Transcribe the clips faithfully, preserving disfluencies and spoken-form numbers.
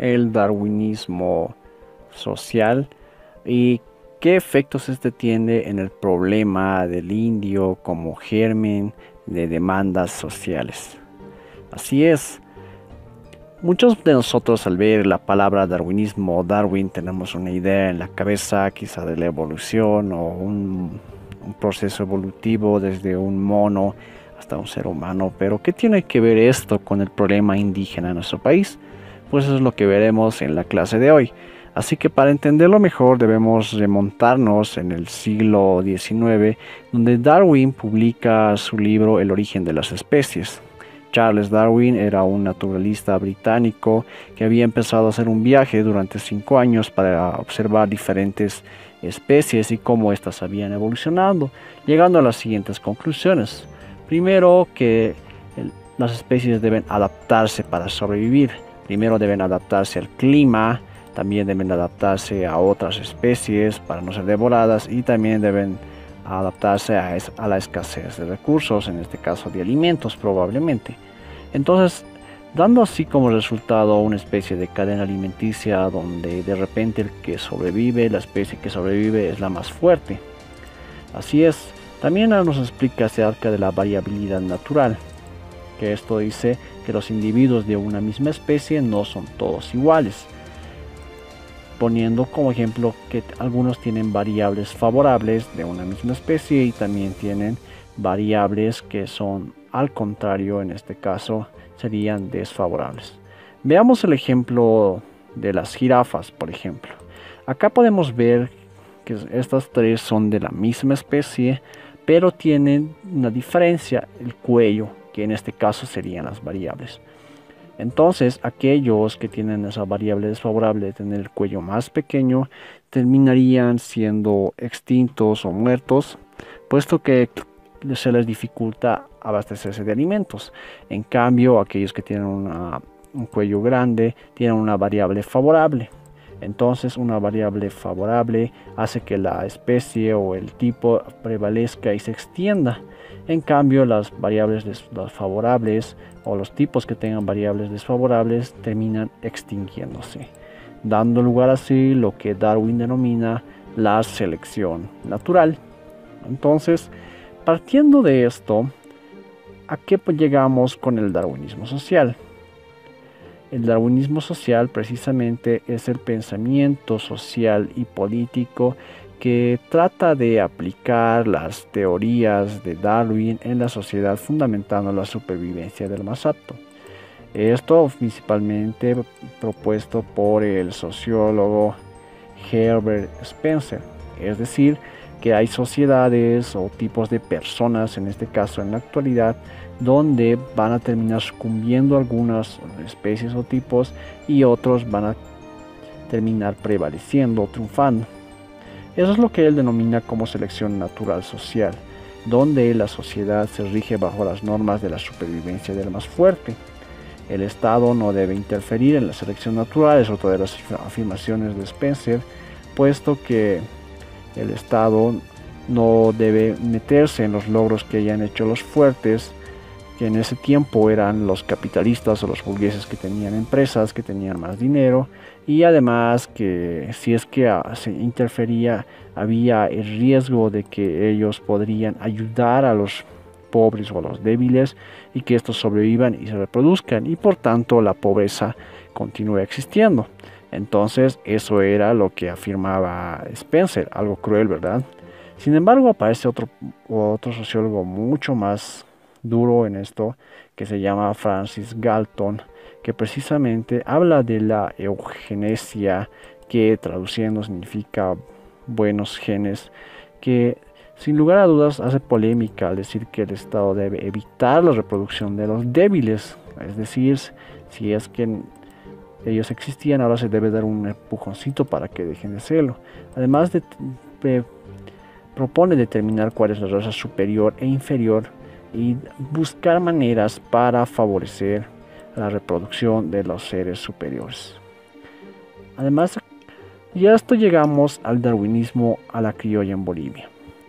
el darwinismo social y qué efectos este tiene en el problema del indio como germen de demandas sociales. Así es, muchos de nosotros al ver la palabra darwinismo o Darwin tenemos una idea en la cabeza quizá de la evolución o un, un proceso evolutivo desde un mono hasta un ser humano, pero ¿qué tiene que ver esto con el problema indígena en nuestro país? Pues eso es lo que veremos en la clase de hoy. Así que para entenderlo mejor debemos remontarnos en el siglo diecinueve, donde Darwin publica su libro El origen de las especies. Charles Darwin era un naturalista británico que había empezado a hacer un viaje durante cinco años para observar diferentes especies y cómo éstas habían evolucionado, llegando a las siguientes conclusiones. Primero, que el, las especies deben adaptarse para sobrevivir. Primero deben adaptarse al clima, también deben adaptarse a otras especies para no ser devoradas y también deben adaptarse a, es, a la escasez de recursos, en este caso de alimentos probablemente. Entonces, dando así como resultado una especie de cadena alimenticia donde de repente el que sobrevive, la especie que sobrevive es la más fuerte. Así es, también nos explica acerca de la variabilidad natural, que esto dice que los individuos de una misma especie no son todos iguales, poniendo como ejemplo que algunos tienen variables favorables de una misma especie y también tienen variables que son al contrario, en este caso serían desfavorables. Veamos el ejemplo de las jirafas, por ejemplo. Acá podemos ver que estas tres son de la misma especie, pero tienen una diferencia, el cuello, que en este caso serían las variables. Entonces, aquellos que tienen esa variable desfavorable de tener el cuello más pequeño terminarían siendo extintos o muertos, puesto que se les dificulta abastecerse de alimentos. En cambio, aquellos que tienen una, un cuello grande tienen una variable favorable. Entonces, una variable favorable hace que la especie o el tipo prevalezca y se extienda. En cambio, las variables desfavorables o los tipos que tengan variables desfavorables terminan extinguiéndose, dando lugar así lo que Darwin denomina la selección natural. Entonces, partiendo de esto, ¿a qué llegamos con el darwinismo social? El darwinismo social precisamente es el pensamiento social y político que trata de aplicar las teorías de Darwin en la sociedad fundamentando la supervivencia del más apto. Esto principalmente propuesto por el sociólogo Herbert Spencer, es decir, que hay sociedades o tipos de personas, en este caso en la actualidad, donde van a terminar sucumbiendo algunas especies o tipos y otros van a terminar prevaleciendo o triunfando. Eso es lo que él denomina como selección natural social, donde la sociedad se rige bajo las normas de la supervivencia del más fuerte. El Estado no debe interferir en la selección natural, es otra de las afirmaciones de Spencer, puesto que el Estado no debe meterse en los logros que hayan hecho los fuertes, que en ese tiempo eran los capitalistas o los burgueses que tenían empresas, que tenían más dinero, y además que si es que se interfería había el riesgo de que ellos podrían ayudar a los pobres o a los débiles y que estos sobrevivan y se reproduzcan y por tanto la pobreza continúe existiendo. Entonces eso era lo que afirmaba Spencer, algo cruel, ¿verdad? Sin embargo, aparece otro, otro sociólogo mucho más duro en esto, que se llama Francis Galton, que precisamente habla de la eugenesia, que traduciendo significa buenos genes, que sin lugar a dudas hace polémica al decir que el Estado debe evitar la reproducción de los débiles, es decir, si es que ellos existían, ahora se debe dar un empujoncito para que dejen de serlo. Además de, de propone determinar cuál es la raza superior e inferior y buscar maneras para favorecer la reproducción de los seres superiores. Además, ya esto llegamos al darwinismo a la criolla en Bolivia.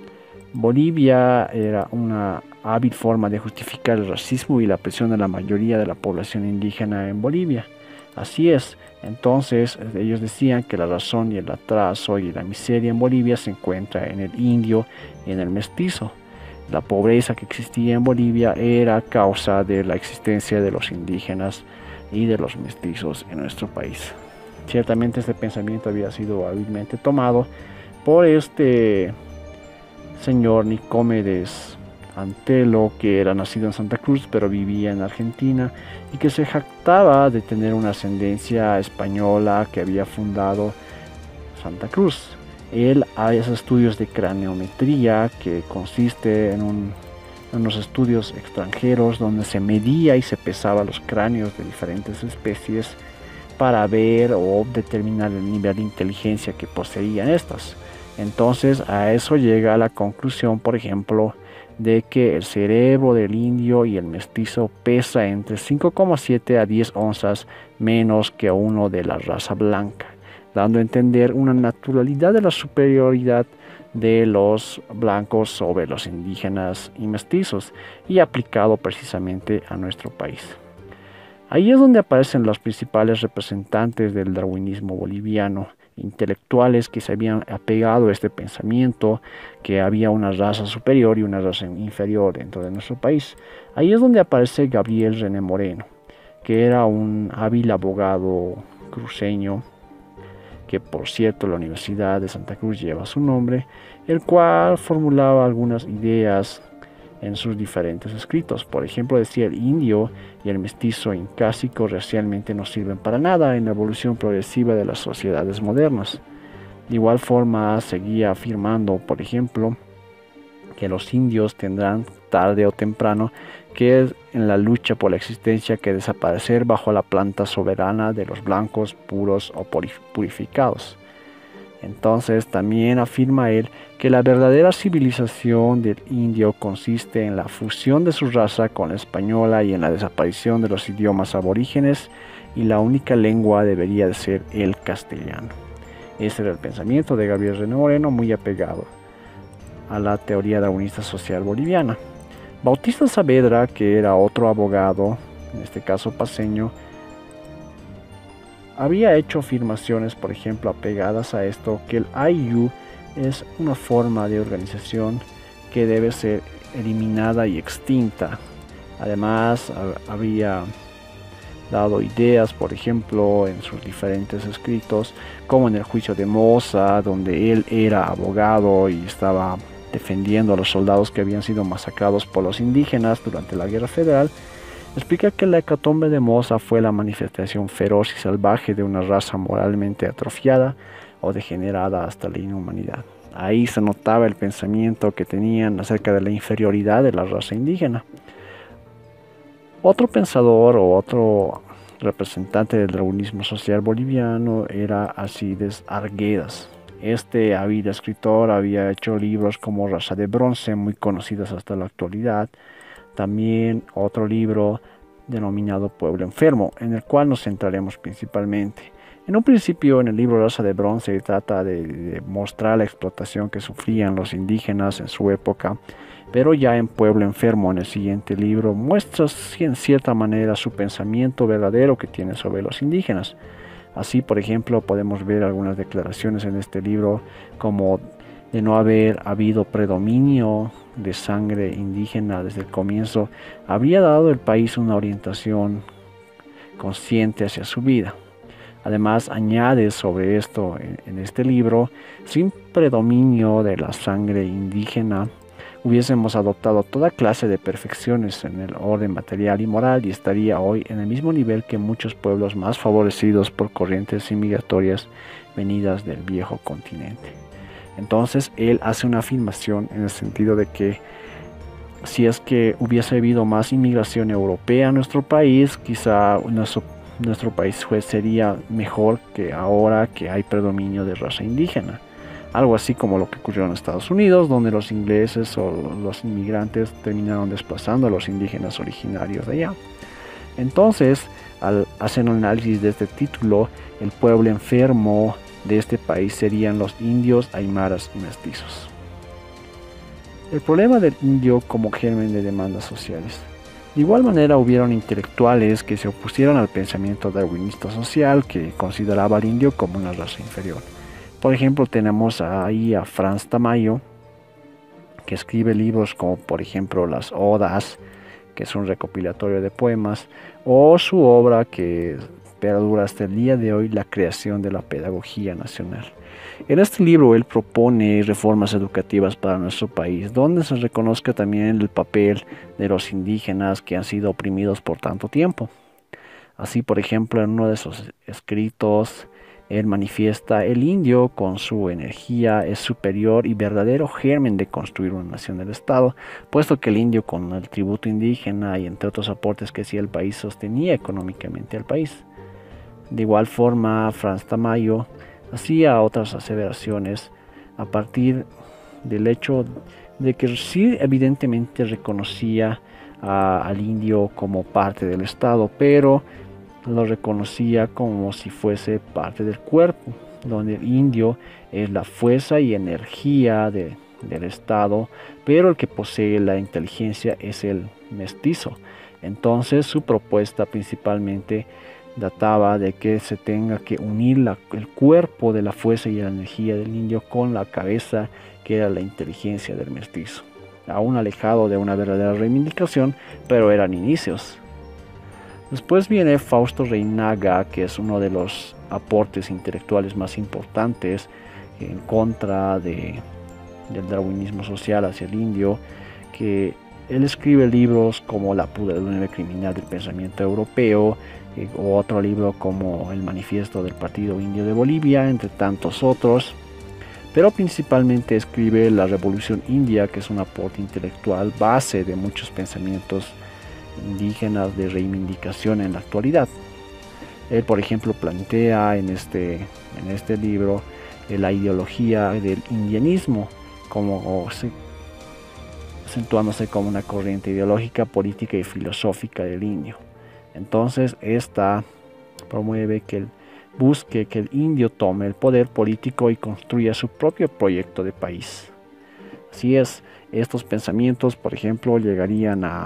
Bolivia era una hábil forma de justificar el racismo y la presión de la mayoría de la población indígena en Bolivia. Así es. Entonces ellos decían que la razón y el atraso y la miseria en Bolivia se encuentra en el indio y en el mestizo. La pobreza que existía en Bolivia era causa de la existencia de los indígenas y de los mestizos en nuestro país. Ciertamente este pensamiento había sido hábilmente tomado por este señor Nicomedes Antelo, que era nacido en Santa Cruz pero vivía en Argentina y que se jactaba de tener una ascendencia española que había fundado Santa Cruz. Él hace estudios de craneometría, que consiste en, un, en unos estudios extranjeros donde se medía y se pesaba los cráneos de diferentes especies para ver o determinar el nivel de inteligencia que poseían estas. Entonces a eso llega a la conclusión, por ejemplo, de que el cerebro del indio y el mestizo pesa entre cinco coma siete a diez onzas menos que uno de la raza blanca, dando a entender una naturalidad de la superioridad de los blancos sobre los indígenas y mestizos, y aplicado precisamente a nuestro país. Ahí es donde aparecen los principales representantes del darwinismo boliviano, intelectuales que se habían apegado a este pensamiento, que había una raza superior y una raza inferior dentro de nuestro país. Ahí es donde aparece Gabriel René Moreno, que era un hábil abogado cruceño, que por cierto la Universidad de Santa Cruz lleva su nombre, el cual formulaba algunas ideas en sus diferentes escritos. Por ejemplo, decía: el indio y el mestizo incásico racialmente no sirven para nada en la evolución progresiva de las sociedades modernas. De igual forma, seguía afirmando, por ejemplo, que los indios tendrán tarde o temprano que en la lucha por la existencia que desaparecer bajo la planta soberana de los blancos puros o purificados. Entonces también afirma él que la verdadera civilización del indio consiste en la fusión de su raza con la española y en la desaparición de los idiomas aborígenes, y la única lengua debería de ser el castellano. Ese era el pensamiento de Gabriel René Moreno, muy apegado a la teoría darwinista social boliviana. Bautista Saavedra, que era otro abogado, en este caso paceño, había hecho afirmaciones, por ejemplo, apegadas a esto, que el Ayllu es una forma de organización que debe ser eliminada y extinta. Además, había dado ideas, por ejemplo, en sus diferentes escritos, como en el juicio de Moza, donde él era abogado y estaba defendiendo a los soldados que habían sido masacrados por los indígenas durante la Guerra Federal. Explica que la hecatombe de Moza fue la manifestación feroz y salvaje de una raza moralmente atrofiada o degenerada hasta la inhumanidad. Ahí se notaba el pensamiento que tenían acerca de la inferioridad de la raza indígena. Otro pensador o otro representante del darwinismo social boliviano era Alcides Arguedas. Este hábil escritor había hecho libros como Raza de Bronce, muy conocidos hasta la actualidad. También otro libro denominado Pueblo Enfermo, en el cual nos centraremos principalmente. En un principio, en el libro Raza de Bronce, trata de, de mostrar la explotación que sufrían los indígenas en su época, pero ya en Pueblo Enfermo, en el siguiente libro, muestra en cierta manera su pensamiento verdadero que tiene sobre los indígenas. Así, por ejemplo, podemos ver algunas declaraciones en este libro como de no haber habido predominio de sangre indígena desde el comienzo, habría dado al país una orientación consciente hacia su vida. Además, añade sobre esto en, en este libro: sin predominio de la sangre indígena, hubiésemos adoptado toda clase de perfecciones en el orden material y moral y estaría hoy en el mismo nivel que muchos pueblos más favorecidos por corrientes inmigratorias venidas del viejo continente. Entonces él hace una afirmación en el sentido de que si es que hubiese habido más inmigración europea a nuestro país, quizá nuestro, nuestro país sería mejor que ahora que hay predominio de raza indígena. Algo así como lo que ocurrió en Estados Unidos, donde los ingleses o los inmigrantes terminaron desplazando a los indígenas originarios de allá. Entonces, al hacer un análisis de este título, el pueblo enfermo de este país serían los indios, aymaras y mestizos. El problema del indio como germen de demandas sociales. De igual manera hubieron intelectuales que se opusieron al pensamiento darwinista social que consideraba al indio como una raza inferior. Por ejemplo, tenemos ahí a Franz Tamayo, que escribe libros como por ejemplo las Odas, que es un recopilatorio de poemas, o su obra que perdura hasta el día de hoy, La creación de la pedagogía nacional. En este libro él propone reformas educativas para nuestro país, donde se reconozca también el papel de los indígenas que han sido oprimidos por tanto tiempo. Así, por ejemplo, en uno de sus escritos, él manifiesta: el indio con su energía es superior y verdadero germen de construir una nación del Estado, puesto que el indio con el tributo indígena y entre otros aportes que hacía el país sostenía económicamente al país. De igual forma, Franz Tamayo hacía otras aseveraciones a partir del hecho de que sí evidentemente reconocía a, al indio como parte del Estado, pero lo reconocía como si fuese parte del cuerpo, donde el indio es la fuerza y energía de, del Estado, pero el que posee la inteligencia es el mestizo. Entonces su propuesta principalmente databa de que se tenga que unir la, el cuerpo de la fuerza y la energía del indio con la cabeza, que era la inteligencia del mestizo. Aún alejado de una verdadera reivindicación, pero eran inicios. Después viene Fausto Reinaga, que es uno de los aportes intelectuales más importantes en contra de, del darwinismo social hacia el indio, que él escribe libros como La pudredumbre criminal del pensamiento europeo, eh, o otro libro como El manifiesto del Partido Indio de Bolivia, entre tantos otros. Pero principalmente escribe La Revolución India, que es un aporte intelectual base de muchos pensamientos indígenas de reivindicación en la actualidad. Él, por ejemplo, plantea en este, en este libro eh, la ideología del indianismo, como se, acentuándose como una corriente ideológica, política y filosófica del indio. Entonces, esta promueve que el, busque que el indio tome el poder político y construya su propio proyecto de país. Así es, estos pensamientos, por ejemplo, llegarían a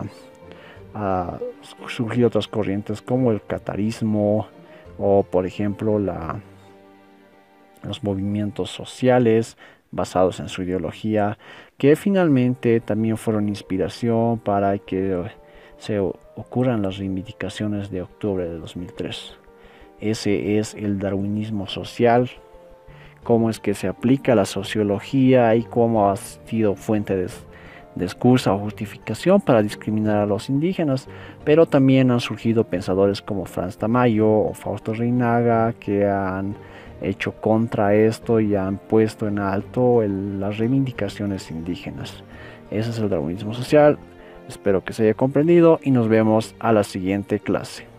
a surgir otras corrientes como el catarismo o por ejemplo la, los movimientos sociales basados en su ideología, que finalmente también fueron inspiración para que se ocurran las reivindicaciones de octubre de dos mil tres. Ese es el darwinismo social, cómo es que se aplica la sociología y cómo ha sido fuente de de excusa o justificación para discriminar a los indígenas, pero también han surgido pensadores como Franz Tamayo o Fausto Reinaga que han hecho contra esto y han puesto en alto el, las reivindicaciones indígenas. Ese es el darwinismo social. Espero que se haya comprendido y nos vemos a la siguiente clase.